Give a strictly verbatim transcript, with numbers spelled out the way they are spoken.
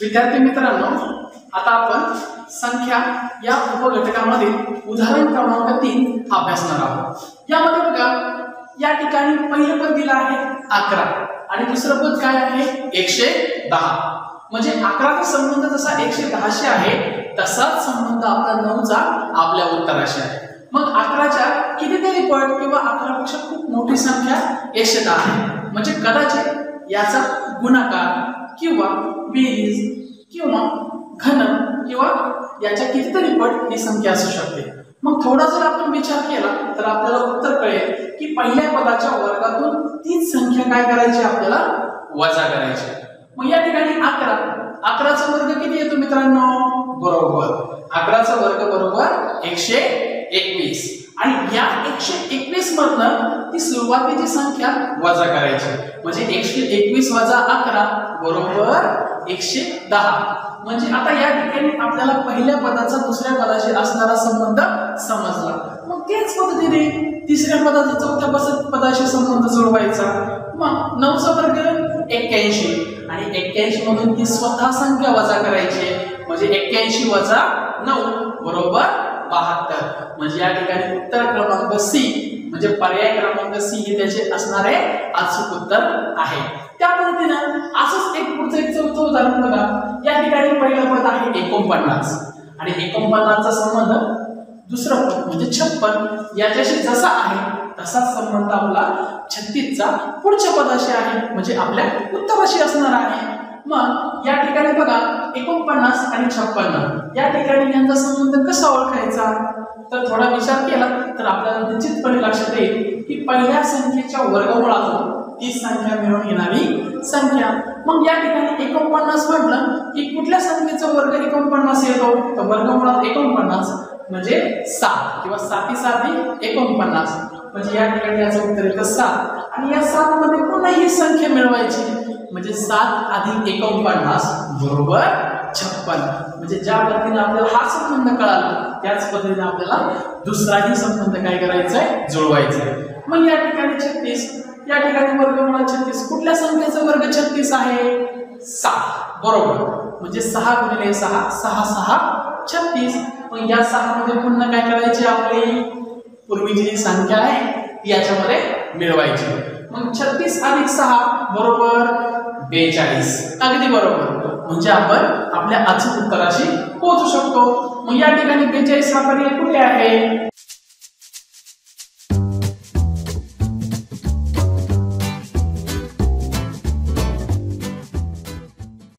विद्यार्थी मित्रांनो, आता आपण संख्या या उपघटकामध्ये उदाहरण क्रमांक तीन अभ्यासणार आहोत। यामध्ये बघा, या ठिकाणी पहिलं पद दिलं आहे अकरा आणि दुसरं पद काय आहे एकशे दहा। म्हणजे अकराचा संबंध जसा एकशे दहा शी आहे तसाच संबंध आपला नऊ चा आपल्या उत्तराशी आहे। मग अकराच्या कितीतरी पट किंवा अकरा पेक्षा खूप मोठी संख्या एकशे दहा आहे। म्हणजे कदाचित याचा गुणाकार किंवा बेरीज किंवा घन किंवा याच्या कितीतरी पट ही संख्या असू शकते। मग थोडा जर आपण विचार केला तर आपल्याला उत्तर कळेल की पहिल्या पदाच्या वर्गातून तीच संख्या काय करायची, आपल्याला वजा करायची। मग या ठिकाणी अकरा अकरा चा वर्ग किती येतो मित्रांनो, बरोबर अकरा चा वर्ग बरोबर एकशे एकवीस। आणि या एकशे एकवीस मधनं ती सुरुवातीची संख्या वजा करायची। म्हणजे एकशे एकवीस वजा अकरा बरोबर एकशे दहा। म्हणजे आता या ठिकाणी आपल्याला पहिल्या पदाचा दुसऱ्या पदाशी असणारा संबंध समजला। मग त्याच पद्धतीने तिसऱ्या पदाचा चौथ्या पदाशी संबंध जुळवायचा। मग नऊ चा वर्ग एक्क्याऐंशी आणि एक्क्याऐंशी मधून ती स्वतः संख्या वजा करायची। म्हणजे एक्क्याऐंशी वजा नऊ बरोबर बहात्तर। म्हणजे या ठिकाणी उत्तर क्रमांक सी म्हणजे पर्याय क्रमांक सी हे त्याचे असणारे अचूक उत्तर आहे। त्या पद्धतीने असंच एक पुढचं एक चौथं उदाहरण बघा। या ठिकाणी पहिलं पद आहे एकोणपन्नास आणि एकोणपन्नास चा संबंध दुसरं पद म्हणजे छप्पन याच्याशी जसा आहे तसाच संबंध आपला छत्तीस चा पुढच्या पदाशी आहे, म्हणजे आपल्या उत्तराशी असणार आहे। मग या ठिकाणी बघा एकोणपन्नास आणि छप्पन्न या ठिकाणी यांचा संबंध कसा ओळखायचा, तर थोडा विचार केला तर आपल्याला निश्चितपणे लक्षात येईल की पहिल्या संख्येच्या वर्गमूळातून तीस संख्या मिळून येणारी संख्या। मग या ठिकाणी एकोणपन्नास म्हटलं की कुठल्या संख्येचा वर्ग एकोणपन्नास येतो, तर वर्गमूळात एकोणपन्नास म्हणजे सात किंवा साती साती एकोणपन्नास। म्हणजे या ठिकाणी याचं उत्तर येतं सात आणि या सात मध्ये कोणतीही संख्या मिळवायची म्हणजे सात अधिक एकोणपन्नास बरोबर छप्पन। म्हणजे ज्या पद्धतीने आपल्याला हा संबंध कळाला त्याच पद्धतीने आपल्याला दुसराही संबंध काय करायचा आहे, जुळवायचा आहे। मग या ठिकाणी छत्तीस या ठिकाणी वर्गमूळात छत्तीस कुठल्या संख्येचा वर्ग छत्तीस आहे, सहा बरोबर। म्हणजे सहा गुणिले सहा सहा सहा छत्तीस। मग या सहा मध्ये पुन्हा काय करायचे, आपली पूर्वीची जी संख्या आहे ती याच्यामध्ये मिळवायची। मग छत्तीस अधिक सहा बरोबर बेचाळीस, अगदी बरोबर। म्हणजे आपण आपल्या अचूक उत्तराशी पोहोचू शकतो। मग या ठिकाणी बेचाळीस हा पर्याय कुठे आहे,